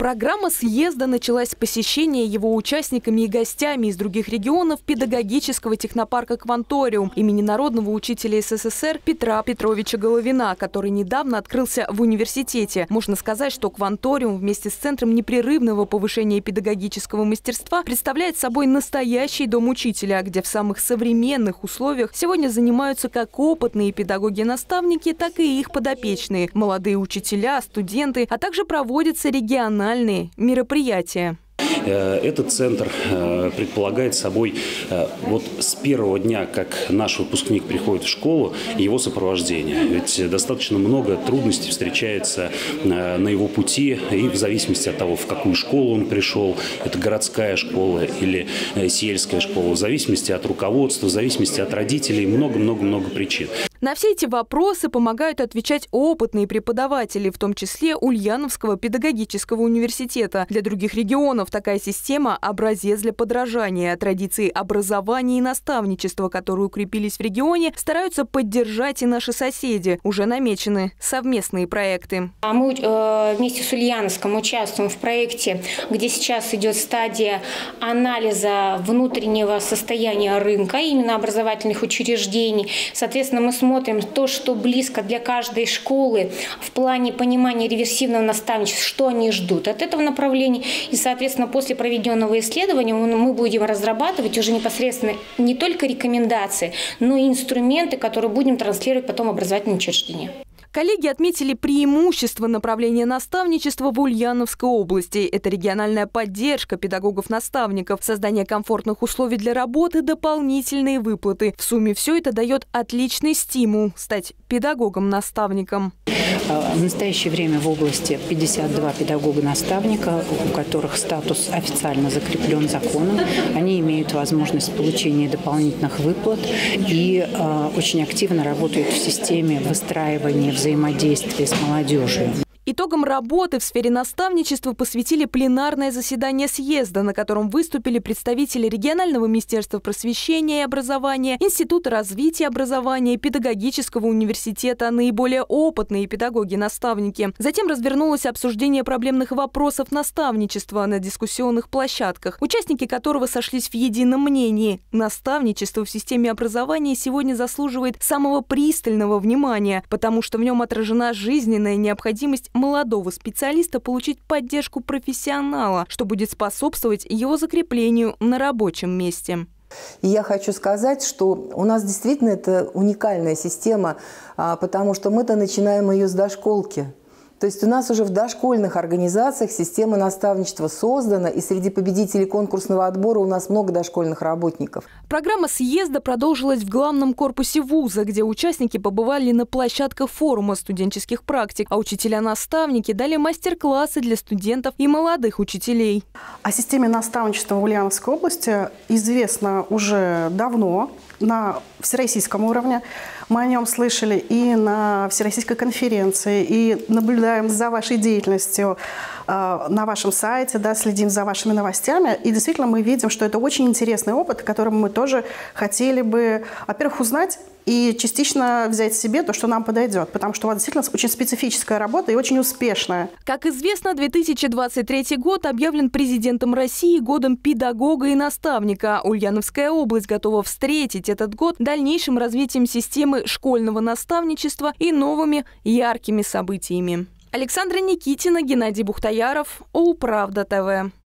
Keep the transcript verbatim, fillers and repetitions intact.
Программа съезда началась с посещения его участниками и гостями из других регионов педагогического технопарка «Кванториум» имени народного учителя СССР Петра Петровича Головина, который недавно открылся в университете. Можно сказать, что «Кванториум» вместе с Центром непрерывного повышения педагогического мастерства представляет собой настоящий дом учителя, где в самых современных условиях сегодня занимаются как опытные педагоги-наставники, так и их подопечные, молодые учителя, студенты, а также проводятся региональные мероприятия. Этот центр предполагает собой вот с первого дня, как наш выпускник приходит в школу, его сопровождение. Ведь достаточно много трудностей встречается на его пути, и в зависимости от того, в какую школу он пришел, это городская школа или сельская школа, в зависимости от руководства, в зависимости от родителей, много-много-много причин. На все эти вопросы помогают отвечать опытные преподаватели, в том числе Ульяновского педагогического университета. Для других регионов такая система – образец для подражания. Традиции образования и наставничества, которые укрепились в регионе, стараются поддержать и наши соседи. Уже намечены совместные проекты. Мы э, вместе с Ульяновском участвуем в проекте, где сейчас идет стадия анализа внутреннего состояния рынка, именно образовательных учреждений. Соответственно, мы смотрим Смотрим то, что близко для каждой школы в плане понимания реверсивного наставничества, что они ждут от этого направления. И, соответственно, после проведенного исследования мы будем разрабатывать уже непосредственно не только рекомендации, но и инструменты, которые будем транслировать потом в образовательные учреждения. Коллеги отметили преимущество направления наставничества в Ульяновской области. Это региональная поддержка педагогов-наставников, создание комфортных условий для работы, дополнительные выплаты. В сумме все это дает отличный стимул стать педагогом-наставником. В настоящее время в области пятьдесят два педагога-наставника, у которых статус официально закреплен законом. Они имеют возможность получения дополнительных выплат и э, очень активно работают в системе выстраивания взаимодействия с молодежью. Итогам работы в сфере наставничества посвятили пленарное заседание съезда, на котором выступили представители регионального министерства просвещения и образования, Института развития образования, педагогического университета, наиболее опытные педагоги-наставники. Затем развернулось обсуждение проблемных вопросов наставничества на дискуссионных площадках, участники которого сошлись в едином мнении. Наставничество в системе образования сегодня заслуживает самого пристального внимания, потому что в нем отражена жизненная необходимость молодого специалиста получить поддержку профессионала, что будет способствовать его закреплению на рабочем месте. И я хочу сказать, что у нас действительно это уникальная система, потому что мы-то начинаем ее с дошколки. То есть у нас уже в дошкольных организациях система наставничества создана, и среди победителей конкурсного отбора у нас много дошкольных работников. Программа съезда продолжилась в главном корпусе вуза, где участники побывали на площадках форума студенческих практик, а учителя-наставники дали мастер-классы для студентов и молодых учителей. О системе наставничества в Ульяновской области известно уже давно на всероссийском уровне. Мы о нем слышали и на всероссийской конференции, и наблюдаем за вашей деятельностью э, на вашем сайте, да, следим за вашими новостями. И действительно мы видим, что это очень интересный опыт, которым мы тоже хотели бы, во-первых, узнать и частично взять себе то, что нам подойдет, потому что у вас действительно очень специфическая работа и очень успешная. Как известно, две тысячи двадцать третий год объявлен президентом России годом педагога и наставника. Ульяновская область готова встретить этот год дальнейшим развитием системы школьного наставничества и новыми яркими событиями. Александра Никитина, Геннадий Бухтаяров, Улправда ТВ.